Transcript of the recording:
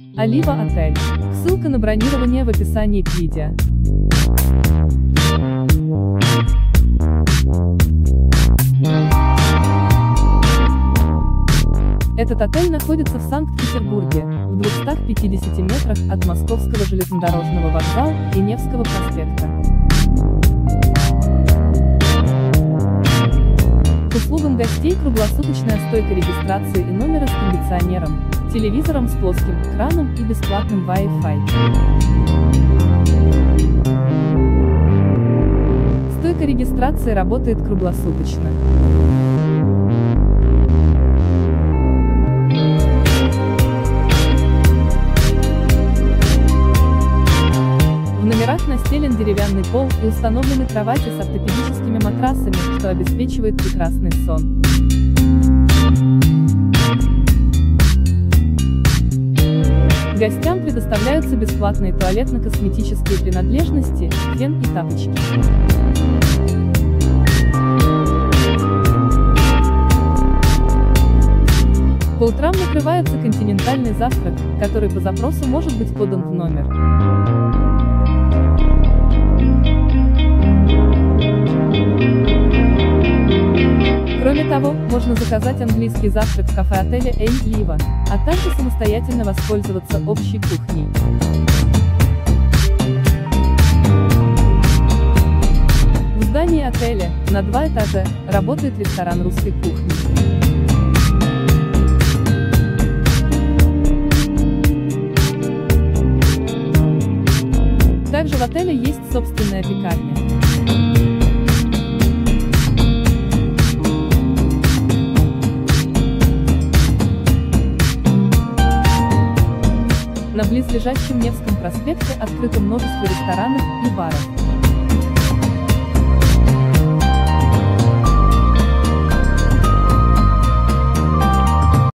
Олива отель. Ссылка на бронирование в описании к видео. Этот отель находится в Санкт-Петербурге, в 250 метрах от Московского железнодорожного вокзала и Невского проспекта. К услугам гостей круглосуточная стойка регистрации и номера с кондиционером, телевизором с плоским экраном и бесплатным Wi-Fi. Стойка регистрации работает круглосуточно. В номерах настелен деревянный пол и установлены кровати с ортопедическими матрасами, что обеспечивает прекрасный сон. Гостям предоставляются бесплатные туалетно-косметические принадлежности, фен и тапочки. По утрам накрывается континентальный завтрак, который по запросу может быть подан в номер. Кроме того, можно заказать английский завтрак в кафе отеля Олива, а также самостоятельно воспользоваться общей кухней. В здании отеля, на 2 этажа, работает ресторан русской кухни. Также в отеле есть собственная пекарня. На близлежащем Невском проспекте открыто множество ресторанов и баров.